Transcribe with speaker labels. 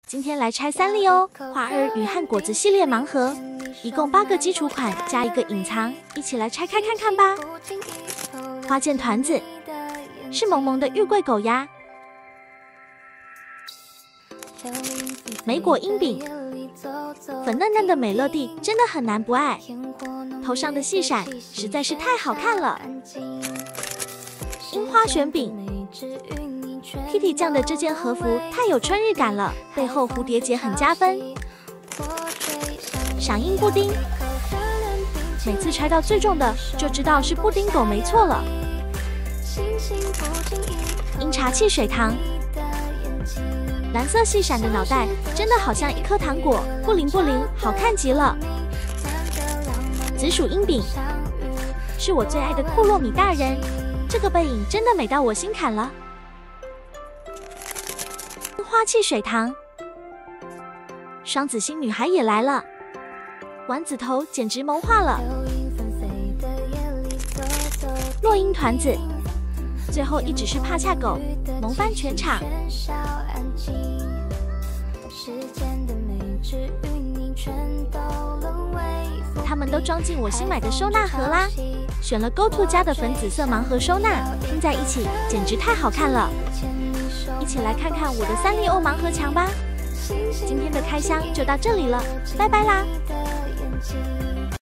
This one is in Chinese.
Speaker 1: 今天来拆三丽鸥花儿与和果子系列盲盒，一共8个基础款加一个隐藏，一起来拆开看看吧。花剑团子是萌萌的玉桂狗呀，莓果鹰饼，粉嫩嫩的美乐蒂真的很难不爱，头上的细闪实在是太好看了。樱花旋饼。Kitty 酱的这件和服太有春日感了，背后蝴蝶结很加分。响应布丁，每次拆到最重的就知道是布丁狗没错了。樱茶汽水糖，蓝色细闪的脑袋真的好像一颗糖果，不灵不灵，好看极了。紫薯鹰饼是我最爱的库洛米大人，这个背影真的美到我心坎了。花汽水糖，双子星女孩也来了，丸子头简直萌化了。落樱团子，最后一只是帕恰狗，萌翻全场。他们都装进我新买的收纳盒啦，选了 GoTo 家的粉紫色盲盒收纳，拼在一起简直太好看了。一起来看看我的三丽鸥盲盒墙吧。今天的开箱就到这里了，拜拜啦。